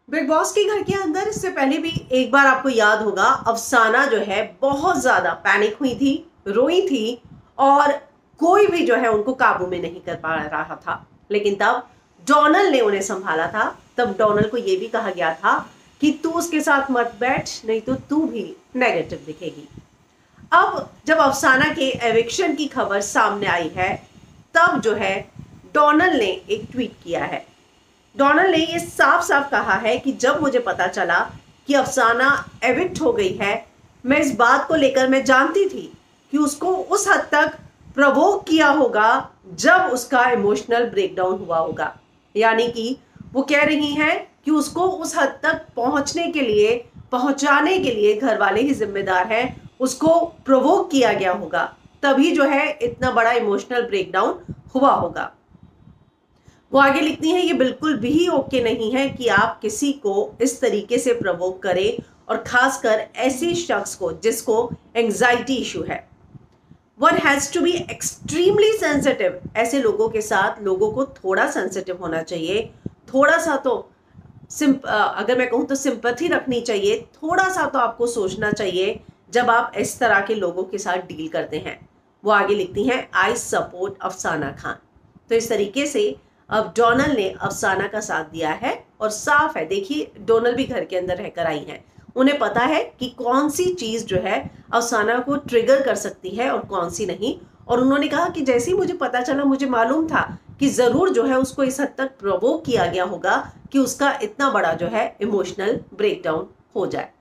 Big boss के घर के अंदर इससे पहले भी एक बार आपको याद होगा, अफसाना जो है बहुत ज्यादा पैनिक हुई थी, रोई थी और कोई भी जो है उनको काबू में नहीं कर पा रहा था। लेकिन तब डोनल ने उन्हें संभाला था। तब डोनल को यह भी कहा गया था कि तू उसके साथ मत बैठ, नहीं तो तू भी नेगेटिव दिखेगी। अब जब अफसाना के एविक्शन की खबर सामने आई है, तब जो है डोनल ने एक ट्वीट किया है। डोनल ने ये साफ साफ कहा है कि जब मुझे पता चला कि अफसाना एविक्ट हो गई है, मैं इस बात को लेकर मैं जानती थी कि उसको उस हद तक प्रवोक किया होगा जब उसका इमोशनल ब्रेकडाउन हुआ होगा। यानी कि वो कह रही हैं कि उसको उस हद तक पहुंचाने के लिए घर वाले ही जिम्मेदार हैं, उसको प्रवोक किया गया होगा, तभी जो है इतना बड़ा इमोशनल ब्रेकडाउन हुआ होगा। वो आगे लिखती हैं, ये बिल्कुल भी ओके नहीं है कि आप किसी को इस तरीके से प्रवोक करें, और खासकर ऐसे शख्स को जिसको एंजाइटी इशू है। One has to be extremely sensitive. ऐसे लोगों के साथ लोगों को थोड़ा सेंसिटिव होना चाहिए, थोड़ा सा तो अगर मैं कहूँ तो सिंपैथी रखनी चाहिए, थोड़ा सा तो आपको सोचना चाहिए जब आप इस तरह के लोगों के साथ डील करते हैं। वो आगे लिखती हैं, आई सपोर्ट अफसाना खान। तो इस तरीके से अब डोनल ने अफसाना का साथ दिया है और साफ है, देखिए डोनल भी घर के अंदर रहकर आई हैं, उन्हें पता है कि कौन सी चीज जो है अफसाना को ट्रिगर कर सकती है और कौन सी नहीं। और उन्होंने कहा कि जैसे ही मुझे पता चला, मुझे मालूम था कि जरूर जो है उसको इस हद तक प्रवोक किया गया होगा कि उसका इतना बड़ा जो है इमोशनल ब्रेकडाउन हो जाए।